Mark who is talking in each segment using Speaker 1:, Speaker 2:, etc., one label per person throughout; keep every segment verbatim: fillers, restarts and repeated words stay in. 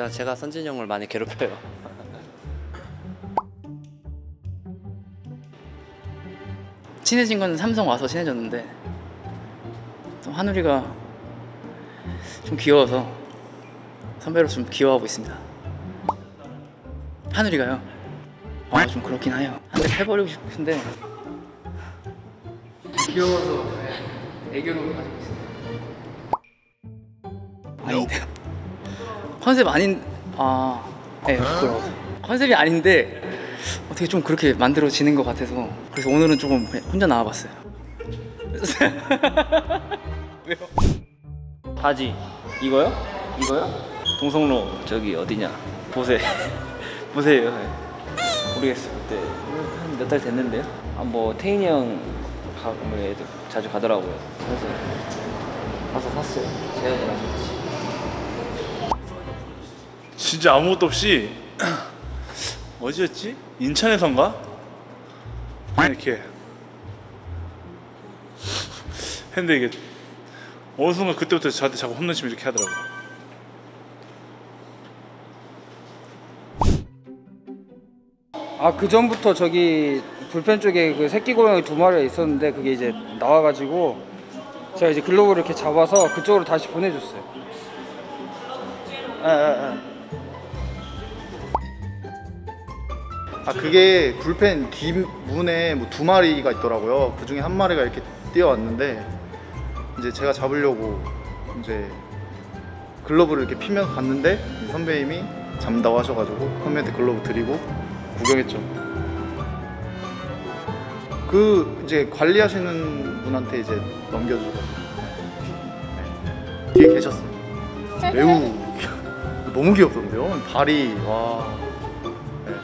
Speaker 1: 그냥 제가 선진이 형을 많이 괴롭혀요.
Speaker 2: 친해진 건 삼성 와서 친해졌는데 또 한우리가 좀 귀여워서 선배로 좀 귀여워하고 있습니다. 한우리가요? 아, 좀 그렇긴 해요. 한 대 패버리고 싶은데 귀여워서 애교로 가지고 있습니다. 아닌데요? 컨셉 아닌... 아... 네, 부끄러워서 컨셉이 아닌데 어떻게 좀 그렇게 만들어지는 것 같아서 그래서 오늘은 조금 그냥 혼자 나와봤어요. 왜요?
Speaker 3: 바지 이거요? 이거요? 동성로 저기 어디냐? 보세 보세요. 모르겠어요. 그때 한 몇 달 됐는데요. 아 뭐 태인이 형 가, 뭐 애들 자주 가더라고요. 그래서 가서 샀어요. 재현이랑 같이.
Speaker 4: 진짜 아무것도 없이 어디였지? 인천에선가? 이렇게 했는데 이게 어느 순간 그때부터 저한테 자꾸 혼내시면 이렇게 하더라고요.
Speaker 5: 아, 그 전부터 저기 불펜 쪽에 그 새끼 고양이 두 마리가 있었는데 그게 이제 나와가지고 제가 이제 글로브를 이렇게 잡아서 그쪽으로 다시 보내줬어요. 에, 에, 에.
Speaker 6: 아, 그게 불펜 뒷문에 뭐 두 마리가 있더라고요. 그 중에 한 마리가 이렇게 뛰어왔는데 이제 제가 잡으려고 이제 글러브를 이렇게 피면 갔는데 선배님이 잡는다고 하셔가지고 선배한테 글러브 드리고 구경했죠. 그 이제 관리하시는 분한테 이제 넘겨주고 네. 뒤에 계셨어요. 매우 너무 귀엽던데요. 발이 와. 네.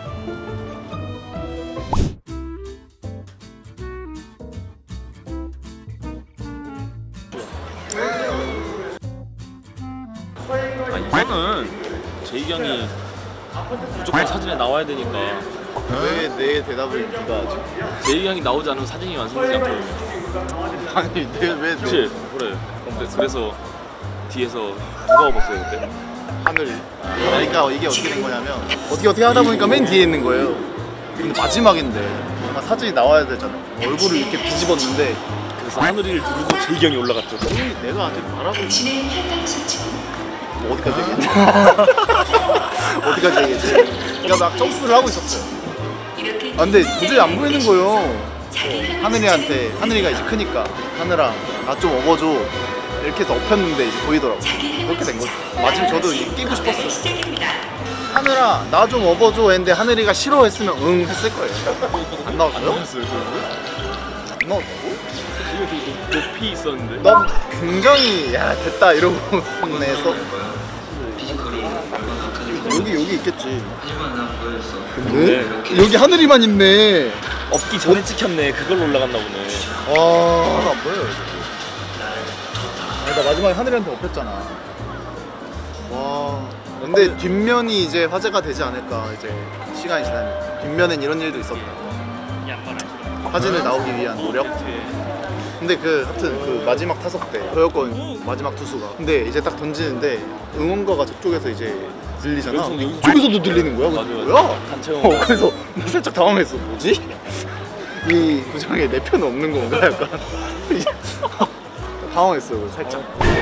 Speaker 7: 아, 이거는 제이 형이 무조건 사진에 나와야 되니까.
Speaker 6: 왜 내 대답을 네가 하지?
Speaker 7: 제이 형이 나오지 않으면 사진이 완성되지 않고.
Speaker 6: 아니 왜
Speaker 7: 그치? 그래. 근데 그래서 뒤에서 누가 업었어요 그때?
Speaker 6: 하늘이. 그러니까 이게 어떻게 된 거냐면 어떻게 어떻게 하다 보니까 맨 뒤에 있는 거예요. 근데 마지막인데 아마 사진이 나와야 되잖아요. 얼굴을 이렇게 뒤집었는데
Speaker 7: 그래서 하늘이를 누르고 제이 형이 올라갔죠.
Speaker 6: 아니, 내가 아직 말하고 뭐 어디까지 얘기했지? 어디까지 얘기했지? 내가 막 점프를 하고 있었어요. 아, 근데 도저히 안 보이는 거예요. 하늘이한테, 하늘이가 이제 크니까 하늘아 나 좀 업어줘 이렇게 해서 업혔는데 이제 보이더라고. 그렇게 된 거죠. 마침 저도 이게 끼고 싶었어요. 하늘아 나 좀 업어줘 했는데 하늘이가 싫어했으면 응 했을 거예요. 안 나왔어요?
Speaker 7: 안 나왔어요
Speaker 6: 안 나왔다고?
Speaker 7: 이거 되게 높이 있었는데.
Speaker 6: 난 굉장히 야 됐다 이러고 보내서 여기 여기 있겠지. 근데 여기 하늘이만 있네.
Speaker 7: 업기 전에 찍혔네. 그걸로 올라갔나 보네.
Speaker 6: 와 하나도 안 보여요. 아니, 나 마지막에 하늘이한테 업혔잖아. 와 근데 뒷면이 이제 화제가 되지 않을까. 이제 시간이 지나면 뒷면엔 이런 일도 있었다. 사진을 나오기 위한 노력. 근데 그 하여튼 그 마지막 타석 때 저였거든요. 마지막 투수가. 근데 이제 딱 던지는데 응원가가 저쪽에서 이제 들리잖아. 저쪽에서도 들리는 거야. 그래서 뭐야?
Speaker 7: 단체용.
Speaker 6: 어, 그래서 나 살짝 당황했어. 뭐지? 이 구장에 내 편은 없는 건가? 약간 당황했어요. 살짝.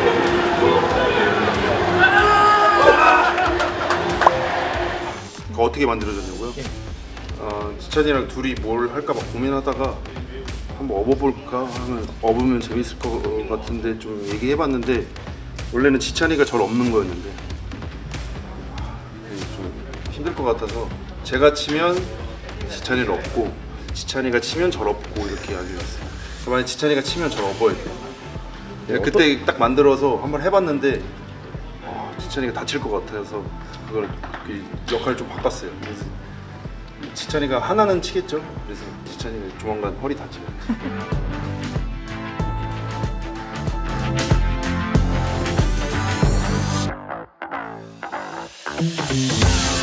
Speaker 8: 어떻게 만들어졌냐고요? 어, 지찬이랑 둘이 뭘 할까 막 고민하다가 한번 업어볼까 하면 업으면 재밌을 것 같은데 좀 얘기해봤는데 원래는 지찬이가 절 업는 거였는데 좀 힘들 것 같아서 제가 치면 지찬이를 업고 지찬이가 치면 절 업고 이렇게 하기로 했어요. 만약에 지찬이가 치면 절 업어야 돼요. 네, 그때 딱 만들어서 한번 해봤는데 어, 지찬이가 다칠 것 같아서 그걸 그 역할을 좀 바꿨어요. 그래서 지찬이가 하나는 치겠죠. 그래서 지찬이가 조만간 허리 다치면